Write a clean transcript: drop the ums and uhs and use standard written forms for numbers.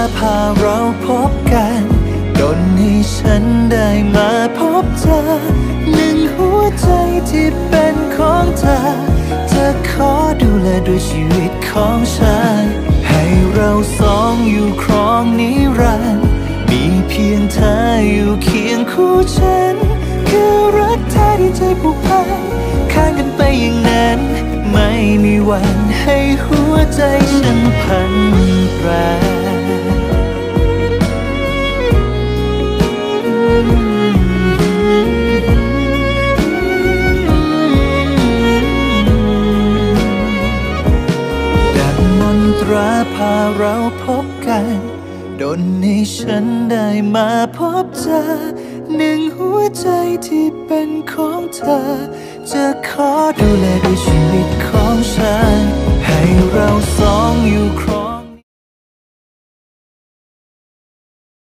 พาเราพบกันดลให้ฉันได้มาพบเธอหนึ่งหัวใจที่เป็นของเธอเธอขอดูแลด้วยชีวิตของฉันให้เราสองอยู่ครองนิรันดร์มีเพียงเธออยู่เคียงคู่ฉันคือรักแท้ที่ใจผูกพันข้างกันไปอย่างนั้นไม่มีวันให้หัวใจฉันพันแปรดังมนตราพาเราพบกันดลให้ฉันได้มาพบเธอหนึ่งหัวใจที่เป็นของเธอจะขอดูแลด้วยชีวิตของฉันให้เราสองอยู่ครอง